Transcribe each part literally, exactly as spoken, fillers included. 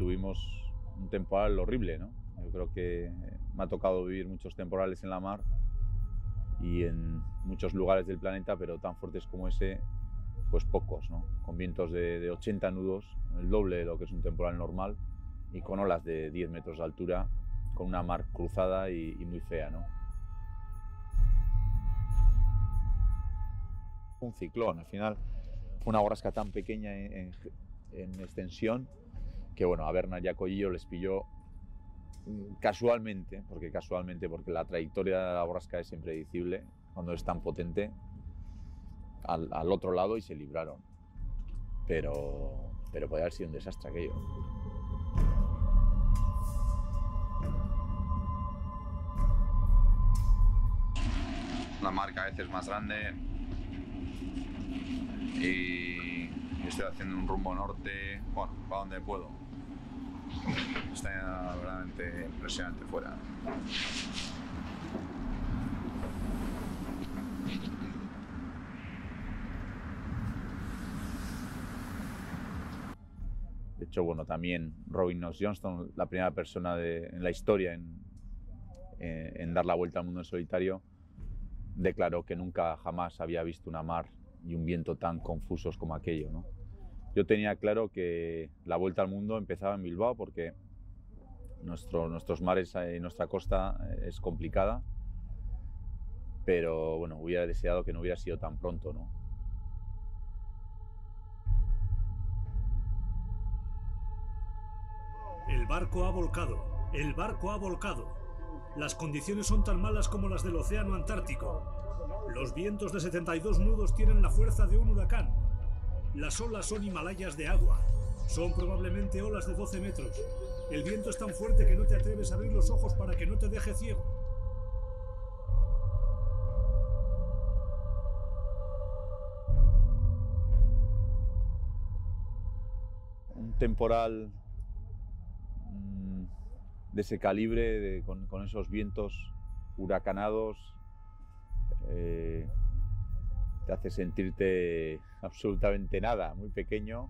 tuvimos un temporal horrible, ¿no? Yo creo que me ha tocado vivir muchos temporales en la mar y en muchos lugares del planeta, pero tan fuertes como ese, pues pocos, ¿no? Con vientos de, de ochenta nudos, el doble de lo que es un temporal normal, y con olas de diez metros de altura, con una mar cruzada y, y muy fea, ¿no? Un ciclón, al final fue una borrasca tan pequeña en, en, en extensión que, bueno, a Bernard y a Collillo les pilló casualmente, porque casualmente, porque la trayectoria de la borrasca es impredecible cuando es tan potente, al, al otro lado, y se libraron. Pero, pero podría haber sido un desastre aquello. La mar cada vez es más grande y estoy haciendo un rumbo norte, bueno, para donde puedo. Está realmente impresionante fuera. De hecho, bueno, también Robin Knox-Johnston, la primera persona de, en la historia en, en, en dar la vuelta al mundo en solitario, declaró que nunca jamás había visto una mar y un viento tan confusos como aquello, ¿no? Yo tenía claro que la vuelta al mundo empezaba en Bilbao porque nuestro, nuestros mares y nuestra costa es complicada, pero bueno, hubiera deseado que no hubiera sido tan pronto, ¿no? El barco ha volcado, el barco ha volcado. Las condiciones son tan malas como las del océano Antártico. Los vientos de setenta y dos nudos tienen la fuerza de un huracán. Las olas son Himalayas de agua. Son probablemente olas de doce metros. El viento es tan fuerte que no te atreves a abrir los ojos para que no te deje ciego. Un temporal de ese calibre, de, con, con esos vientos huracanados, eh, te hace sentirte absolutamente nada, muy pequeño,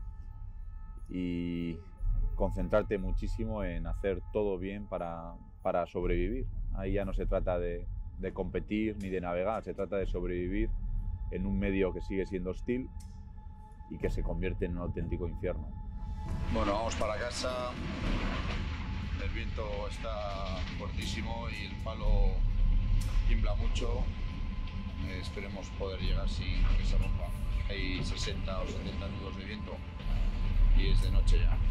y concentrarte muchísimo en hacer todo bien para, para sobrevivir. Ahí ya no se trata de, de competir ni de navegar, se trata de sobrevivir en un medio que sigue siendo hostil y que se convierte en un auténtico infierno. Bueno, vamos para casa. El viento está fuertísimo y el palo tiembla mucho. Eh, esperemos poder llegar sin que se rompa. Hay sesenta o setenta nudos de viento y es de noche ya.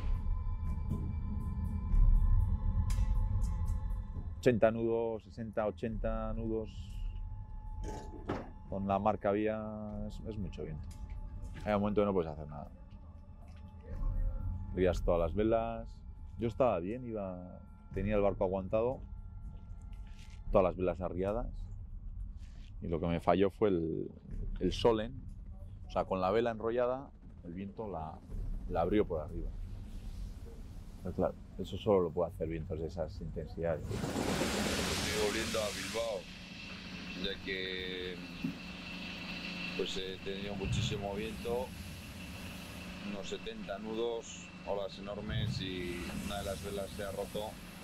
ochenta nudos, sesenta, ochenta nudos, con la mar que había, es, es mucho viento. Hay un momento que no puedes hacer nada. Rías todas las velas. Yo estaba bien, iba, tenía el barco aguantado, todas las velas arriadas, y lo que me falló fue el, el solen, o sea, con la vela enrollada, el viento la, la abrió por arriba. Pero claro, eso solo lo puede hacer vientos de esas intensidades. Estoy volviendo a Bilbao, ya que pues he tenido muchísimo viento, unos setenta nudos, olas enormes, y una de las velas se ha roto.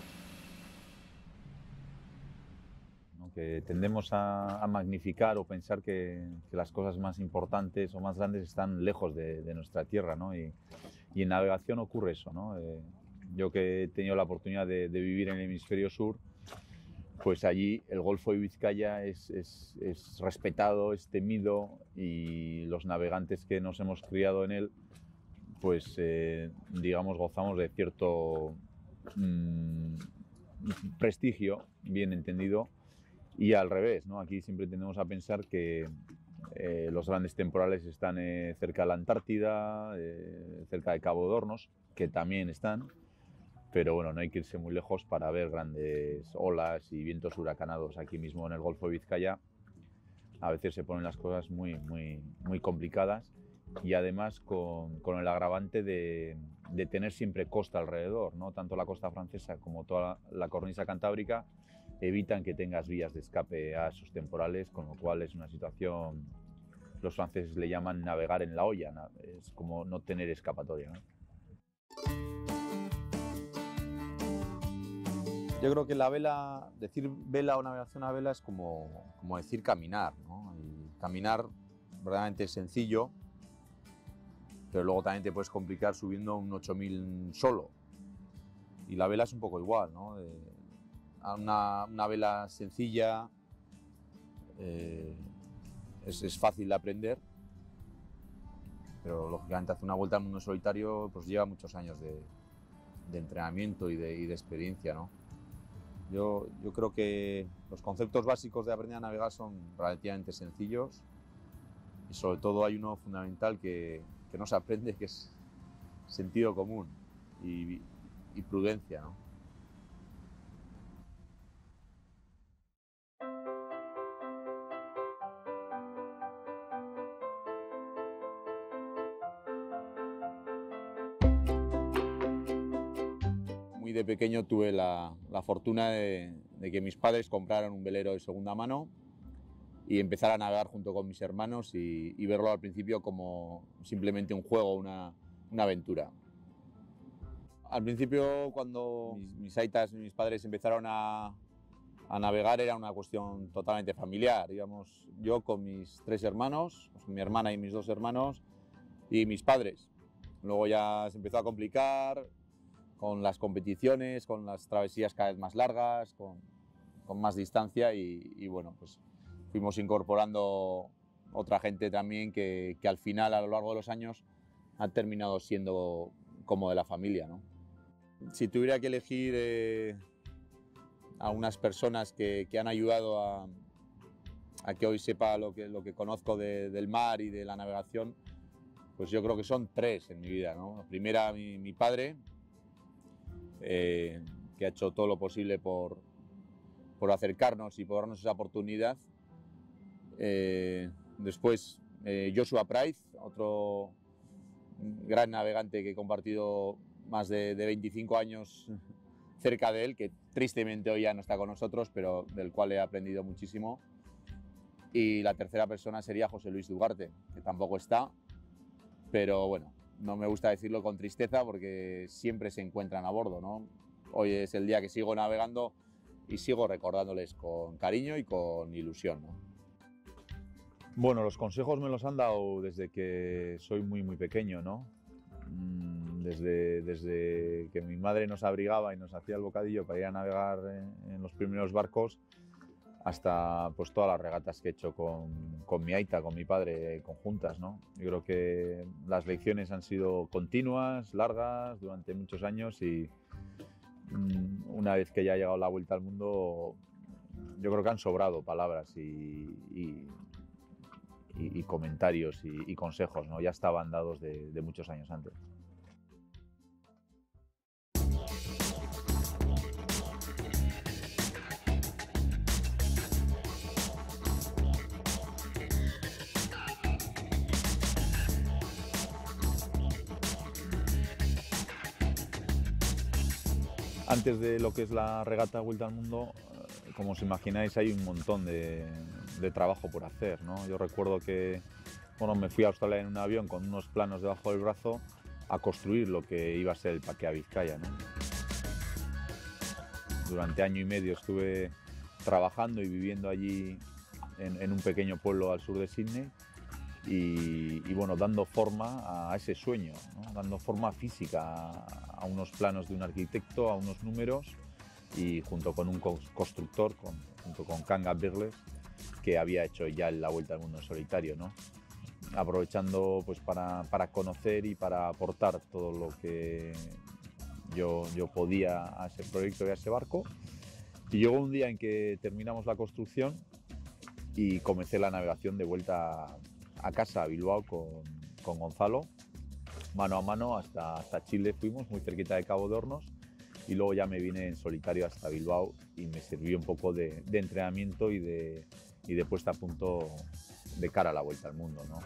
Que tendemos a, a magnificar o pensar que, que las cosas más importantes o más grandes están lejos de, de nuestra tierra, ¿no? Y, y en navegación ocurre eso, ¿no? Eh, yo que he tenido la oportunidad de, de vivir en el hemisferio sur, pues allí el Golfo de Vizcaya es, es, es respetado, es temido, y los navegantes que nos hemos criado en él, pues eh, digamos gozamos de cierto mmm, prestigio, bien entendido, y al revés, ¿no? Aquí siempre tendemos a pensar que eh, los grandes temporales están eh, cerca de la Antártida, eh, cerca de Cabo de Hornos, que también están, pero bueno, no hay que irse muy lejos para ver grandes olas y vientos huracanados. Aquí mismo en el Golfo de Vizcaya a veces se ponen las cosas muy, muy, muy complicadas, y además con, con el agravante de, de tener siempre costa alrededor, ¿no? Tanto la costa francesa como toda la, la cornisa cantábrica evitan que tengas vías de escape a esos temporales, con lo cual es una situación, los franceses le llaman navegar en la olla, es como no tener escapatoria, ¿no? Yo creo que la vela, decir vela o navegación a vela es como, como decir caminar, ¿no? Y caminar verdaderamente es sencillo, pero luego también te puedes complicar subiendo un ocho mil solo. Y la vela es un poco igual, ¿no? De, una, una vela sencilla eh, es, es fácil de aprender, pero lógicamente hacer una vuelta al mundo solitario pues lleva muchos años de, de entrenamiento y de, y de experiencia, ¿no? Yo, yo creo que los conceptos básicos de aprender a navegar son relativamente sencillos y sobre todo hay uno fundamental que, que no se aprende, que es sentido común y, y prudencia, ¿no? Muy de pequeño tuve la, la fortuna de, de que mis padres compraran un velero de segunda mano y empezar a navegar junto con mis hermanos y, y verlo al principio como simplemente un juego, una, una aventura. Al principio, cuando mis, mis aitas y mis padres empezaron a, a navegar, era una cuestión totalmente familiar. Íbamos yo con mis tres hermanos, mi hermana y mis dos hermanos, y mis padres. Luego ya se empezó a complicar con las competiciones, con las travesías cada vez más largas, con, con más distancia y, y bueno, pues fuimos incorporando otra gente también que, que al final, a lo largo de los años, ha terminado siendo como de la familia, ¿no? Si tuviera que elegir eh, a unas personas que, que han ayudado a, a que hoy sepa lo que, lo que conozco de, del mar y de la navegación, pues yo creo que son tres en mi vida, ¿no? La primera, mi, mi padre, eh, que ha hecho todo lo posible por, por acercarnos y por darnos esa oportunidad. Eh, después, eh, Joshua Price, otro gran navegante que he compartido más de, de veinticinco años cerca de él, que tristemente hoy ya no está con nosotros, pero del cual he aprendido muchísimo. Y la tercera persona sería José Luis Dugarte, que tampoco está, pero bueno, no me gusta decirlo con tristeza porque siempre se encuentran a bordo, ¿no? Hoy es el día que sigo navegando y sigo recordándoles con cariño y con ilusión, ¿no? Bueno, los consejos me los han dado desde que soy muy, muy pequeño, ¿no? Desde, desde que mi madre nos abrigaba y nos hacía el bocadillo para ir a navegar en, en los primeros barcos, hasta pues todas las regatas que he hecho con, con mi aita, con mi padre, conjuntas, ¿no? Yo creo que las lecciones han sido continuas, largas, durante muchos años y mmm, una vez que ya ha llegado la vuelta al mundo, yo creo que han sobrado palabras y, y, y, y comentarios y, y consejos, ¿no? Ya estaban dados de, de muchos años antes. Antes de lo que es la regata Vuelta al Mundo, como os imagináis, hay un montón de, de trabajo por hacer, ¿no? Yo recuerdo que bueno, me fui a Australia en un avión con unos planos debajo del brazo a construir lo que iba a ser el Paquea Vizcaya, ¿no? Durante año y medio estuve trabajando y viviendo allí en, en un pequeño pueblo al sur de Sydney y, y bueno, dando forma a ese sueño, ¿no? Dando forma física a, a unos planos de un arquitecto, a unos números y junto con un constructor, con, junto con Kanga Birles, que había hecho ya la Vuelta al Mundo en solitario, ¿no? Aprovechando pues, para, para conocer y para aportar todo lo que yo, yo podía a ese proyecto y a ese barco. Y llegó un día en que terminamos la construcción y comencé la navegación de vuelta a casa, a Bilbao, con, con Gonzalo, mano a mano hasta, hasta Chile fuimos, muy cerquita de Cabo de Hornos, y luego ya me vine en solitario hasta Bilbao y me sirvió un poco de, de entrenamiento y de, y de puesta a punto de cara a la Vuelta al Mundo, ¿no?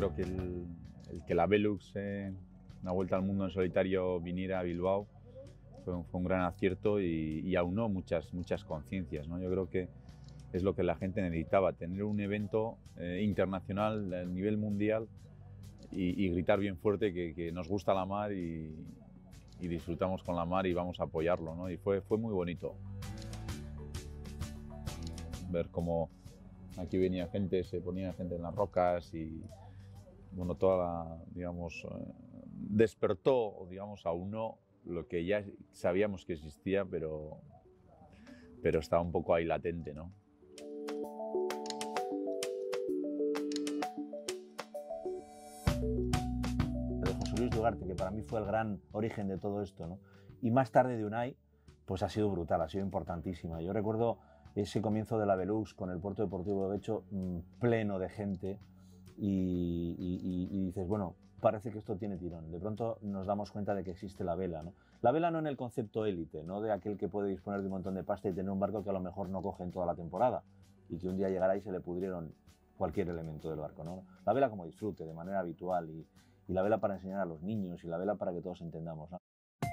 creo que el, el que la Velux, eh, una vuelta al mundo en solitario, viniera a Bilbao fue un, fue un gran acierto y, y aunó muchas, muchas conciencias, ¿no? Yo creo que es lo que la gente necesitaba, tener un evento eh, internacional a nivel mundial y, y gritar bien fuerte que, que nos gusta la mar y, y disfrutamos con la mar y vamos a apoyarlo, ¿no? Y fue, fue muy bonito ver cómo aquí venía gente, se ponía gente en las rocas y bueno, toda la, digamos, eh, despertó o digamos aunó lo que ya sabíamos que existía, pero, pero estaba un poco ahí latente, ¿no? De José Luis Ugarte, que para mí fue el gran origen de todo esto, ¿no? Y más tarde de Unai, pues ha sido brutal, ha sido importantísima. Yo recuerdo ese comienzo de la Velux con el puerto deportivo de Getxo mmm, pleno de gente y, y, y, y dices, bueno, parece que esto tiene tirón. De pronto nos damos cuenta de que existe la vela, ¿no? La vela no en el concepto élite, no de aquel que puede disponer de un montón de pasta y tener un barco que a lo mejor no coge en toda la temporada y que un día llegará y se le pudrieron cualquier elemento del barco, ¿no? La vela como disfrute, de manera habitual y, y la vela para enseñar a los niños y la vela para que todos entendamos, ¿no?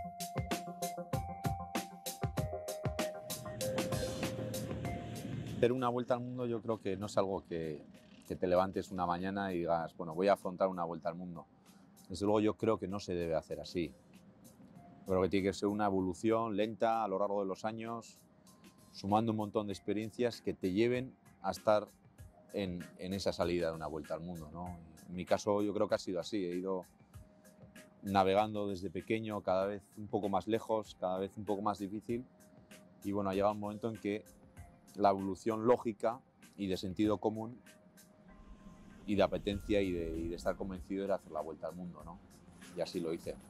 Hacer una vuelta al mundo yo creo que no es algo que, que te levantes una mañana y digas, bueno, voy a afrontar una vuelta al mundo. Desde luego yo creo que no se debe hacer así. Creo que tiene que ser una evolución lenta a lo largo de los años, sumando un montón de experiencias que te lleven a estar en, en esa salida de una vuelta al mundo, ¿no? En mi caso yo creo que ha sido así, he ido navegando desde pequeño, cada vez un poco más lejos, cada vez un poco más difícil y bueno, ha llegado un momento en que la evolución lógica y de sentido común y de apetencia y de, y de estar convencido era hacer la vuelta al mundo, ¿no? Y así lo hice.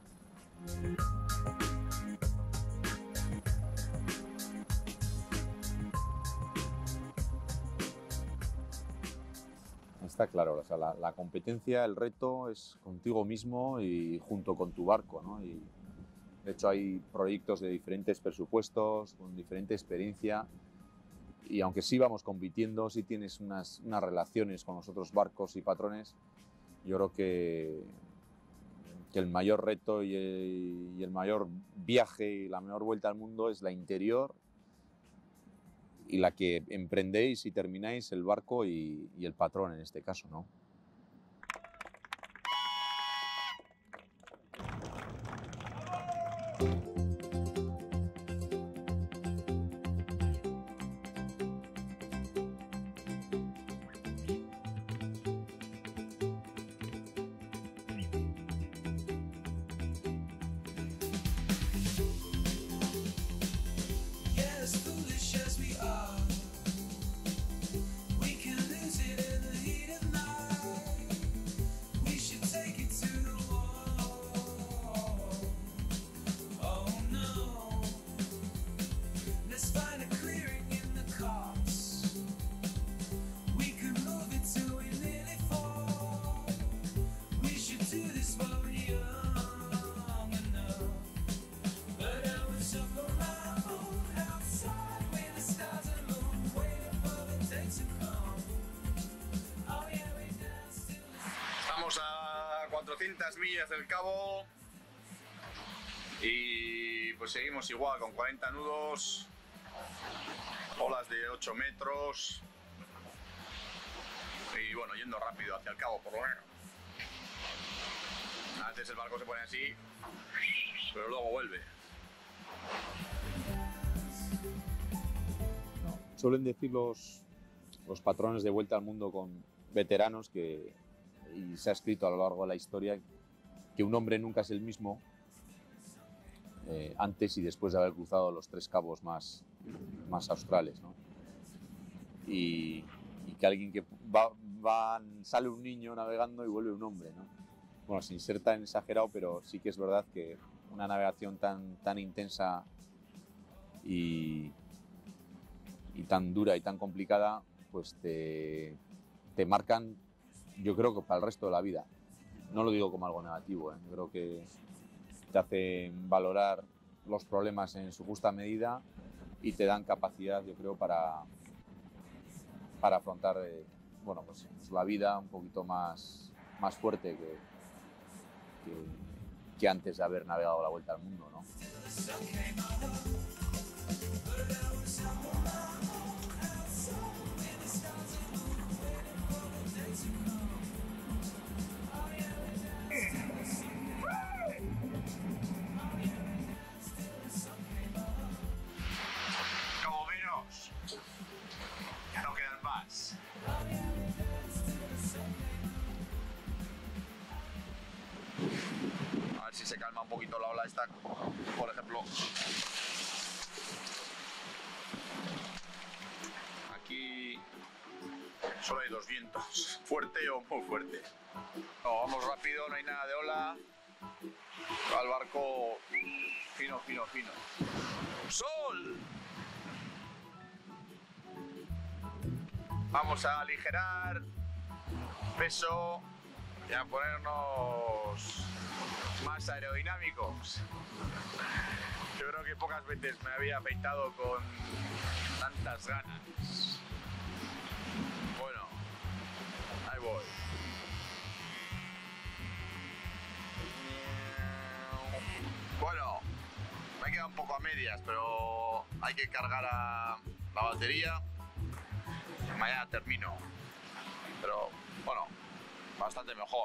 Está claro, o sea, la, la competencia, el reto es contigo mismo y junto con tu barco, ¿no? Y de hecho hay proyectos de diferentes presupuestos, con diferente experiencia y aunque sí vamos compitiendo, sí tienes unas, unas relaciones con los otros barcos y patrones, yo creo que, que el mayor reto y el, y el mayor viaje y la mejor vuelta al mundo es la interior y la que emprendéis y termináis el barco y, y el patrón en este caso, ¿no? Estamos a cuatrocientas millas del cabo y pues seguimos igual con cuarenta nudos, olas de ocho metros y bueno, yendo rápido hacia el cabo por lo menos. A veces el barco se pone así, pero luego vuelve. Suelen decir los, los patrones de vuelta al mundo con veteranos que, y se ha escrito a lo largo de la historia, que un hombre nunca es el mismo eh, antes y después de haber cruzado los tres cabos más, más australes, ¿no? Y, y que alguien que va, va, sale un niño navegando y vuelve un hombre, ¿no? Bueno, sin ser tan exagerado, pero sí que es verdad que una navegación tan, tan intensa y, y tan dura y tan complicada, pues te, te marcan, yo creo que para el resto de la vida. No lo digo como algo negativo, ¿eh? Yo creo que te hacen valorar los problemas en su justa medida y te dan capacidad, yo creo, para, para afrontar eh, bueno, pues, pues la vida un poquito más, más fuerte que, que, que antes de haber navegado la vuelta al mundo, ¿no? Como menos, ya no quedan más. A ver si se calma un poquito la ola esta, por ejemplo. Aquí solo hay dos vientos, fuerte o muy fuerte. No, vamos rápido, no hay nada de ola. Va el barco fino, fino, fino. ¡Sol! Vamos a aligerar peso y a ponernos más aerodinámicos. Yo creo que pocas veces me había afeitado con tantas ganas. Bueno, ahí voy. Bueno, me he quedado un poco a medias, pero hay que cargar a la batería. Mañana termino, pero bueno, bastante mejor.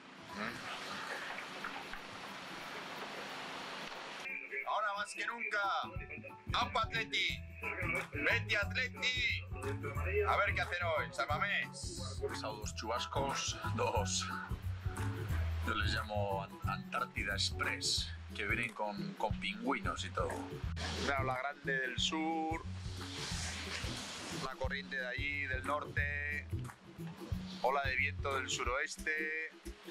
Ahora más que nunca, ¡Apa Atleti! ¡Vete Atleti! A ver qué hacen hoy, San Mamés. Son dos chubascos, dos, yo les llamo Antártida Express, que vienen con, con pingüinos y todo. Una ola grande del sur, la corriente de allí del norte, ola de viento del suroeste.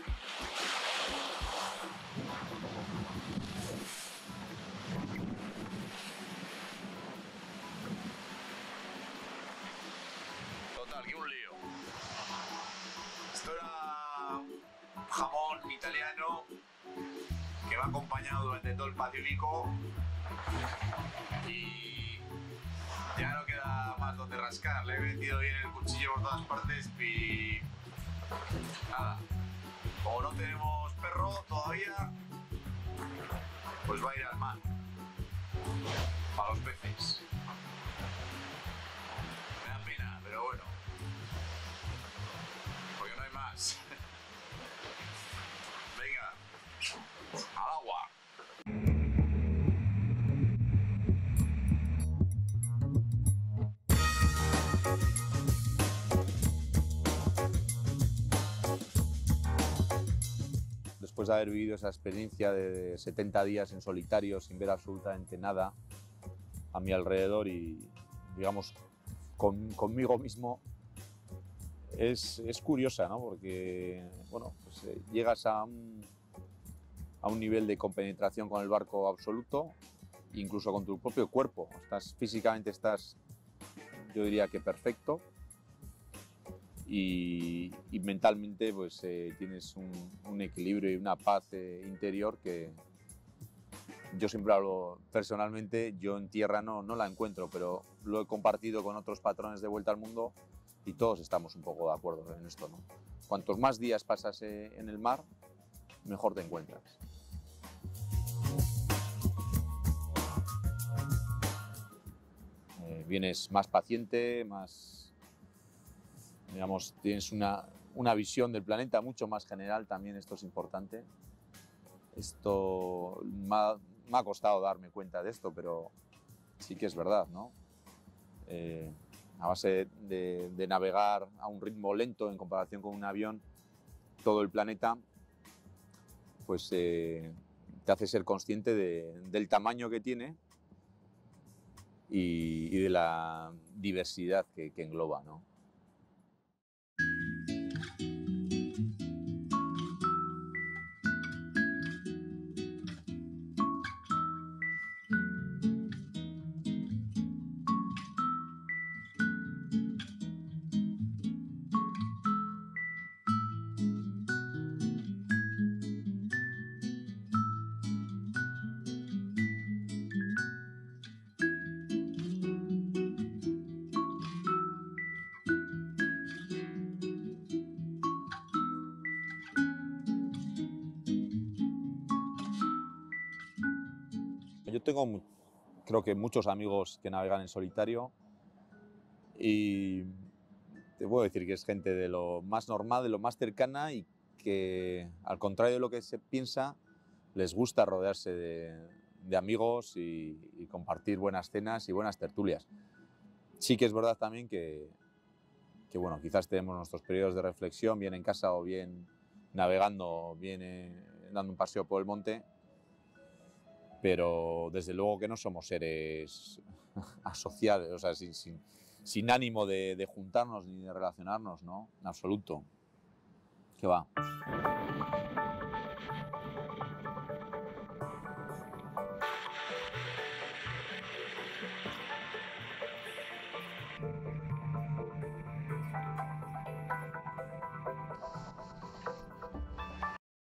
Total, que un lío. Esto era jamón italiano que va acompañado durante todo el Pacífico y ya no queda más donde rascar. Le he metido bien el cuchillo por todas partes y nada, como no tenemos perro todavía, pues va a ir al mar para los peces. Me da pena, pero bueno, porque no hay más. Venga, al agua. Después de haber vivido esa experiencia de setenta días en solitario, sin ver absolutamente nada a mi alrededor y, digamos, con, conmigo mismo, es, es curiosa, ¿no? Porque, bueno, pues, eh, llegas a un, a un nivel de compenetración con el barco absoluto, incluso con tu propio cuerpo. Estás, físicamente estás, yo diría que perfecto. Y, y mentalmente pues eh, tienes un, un equilibrio y una paz eh, interior que yo siempre hablo personalmente, yo en tierra no, no la encuentro, pero lo he compartido con otros patrones de vuelta al mundo y todos estamos un poco de acuerdo en esto, ¿no? Cuantos más días pasas eh, en el mar, mejor te encuentras. Eh, vienes más paciente, más... digamos, tienes una, una visión del planeta mucho más general, también esto es importante. Esto me ha, me ha costado darme cuenta de esto, pero sí que es verdad, ¿no? Eh, a base de, de navegar a un ritmo lento en comparación con un avión, todo el planeta, pues eh, te hace ser consciente de, del tamaño que tiene y, y de la diversidad que, que engloba, ¿no? Yo tengo, creo que muchos amigos que navegan en solitario y te puedo decir que es gente de lo más normal, de lo más cercana y que, al contrario de lo que se piensa, les gusta rodearse de, de amigos y, y compartir buenas cenas y buenas tertulias. Sí que es verdad también que, que bueno, quizás tenemos nuestros periodos de reflexión, bien en casa o bien navegando, bien eh, dando un paseo por el monte, pero desde luego que no somos seres asociados, o sea, sin, sin, sin ánimo de, de juntarnos ni de relacionarnos, ¿no? En absoluto. ¿Qué va?